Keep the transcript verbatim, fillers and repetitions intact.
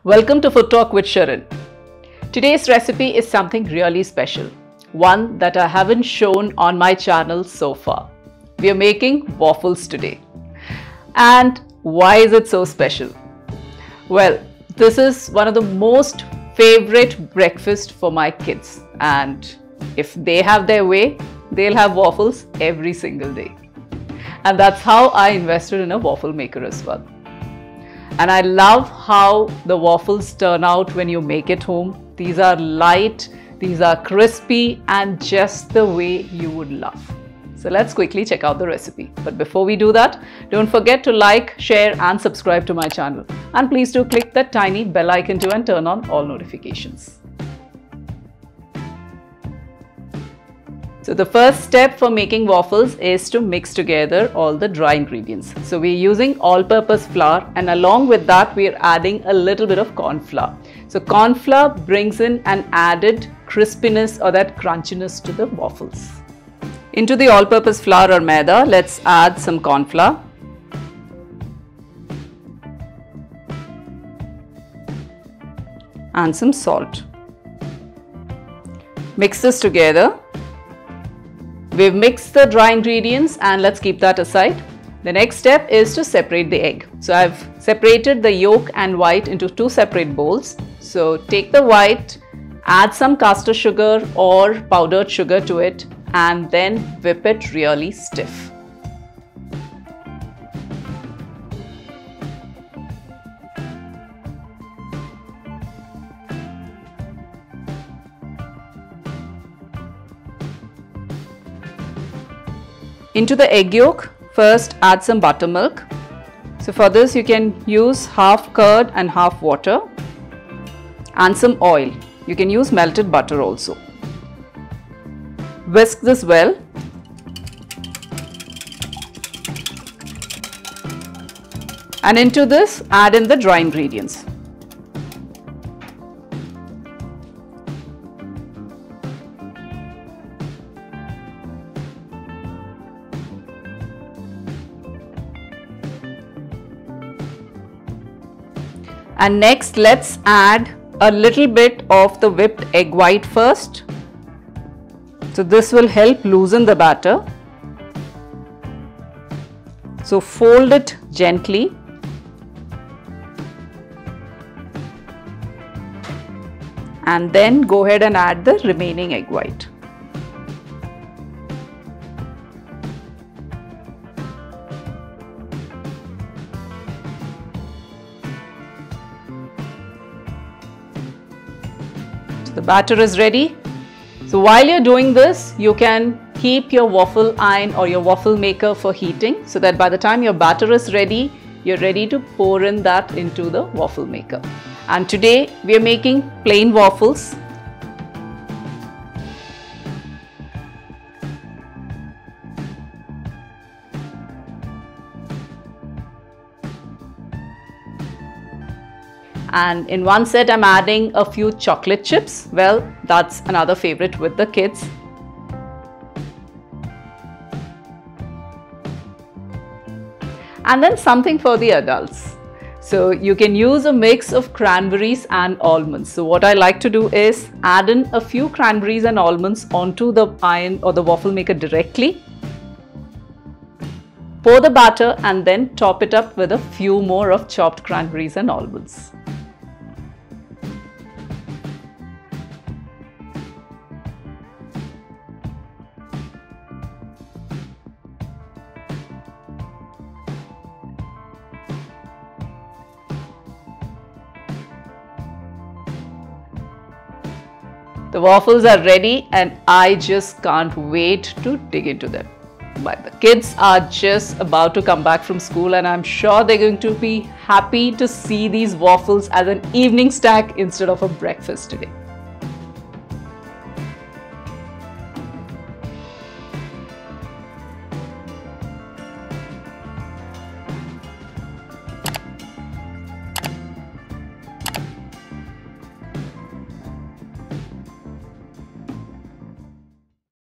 Welcome to Food Talk with Sharon. Today's recipe is something really special, one that I haven't shown on my channel so far. We are making waffles today. And why is it so special? Well, this is one of the most favorite breakfast for my kids, and if they have their way, they'll have waffles every single day. And that's how I invested in a waffle maker as well. And I love how the waffles turn out when you make it home. These are light, these are crispy, and just the way you would love. So let's quickly check out the recipe. But before we do that, don't forget to like, share and subscribe to my channel. And please do click that tiny bell icon too and turn on all notifications. So the first step for making waffles is to mix together all the dry ingredients. So we're using all-purpose flour, and along with that we're adding a little bit of corn flour. So corn flour brings in an added crispiness or that crunchiness to the waffles. Into the all-purpose flour or maida, let's add some corn flour. And some salt. Mix this together. We've mixed the dry ingredients and let's keep that aside. The next step is to separate the egg. So I've separated the yolk and white into two separate bowls. So take the white, add some caster sugar or powdered sugar to it, and then whip it really stiff. Into the egg yolk, first add some buttermilk. So for this you can use half curd and half water, and some oil. You can use melted butter also. Whisk this well. And into this add in the dry ingredients. And next let's add a little bit of the whipped egg white first. So this will help loosen the batter. So fold it gently. And then go ahead and add the remaining egg white. The batter is ready. So while you're doing this, you can keep your waffle iron or your waffle maker for heating, so that by the time your batter is ready, you're ready to pour in that into the waffle maker. And today we are making plain waffles. And in one set I'm adding a few chocolate chips. Well, that's another favorite with the kids. And then something for the adults. So you can use a mix of cranberries and almonds. So what I like to do is add in a few cranberries and almonds onto the iron or the waffle maker directly. Pour the batter and then top it up with a few more of chopped cranberries and almonds. The waffles are ready and I just can't wait to dig into them. But the kids are just about to come back from school and I'm sure they're going to be happy to see these waffles as an evening snack instead of a breakfast today.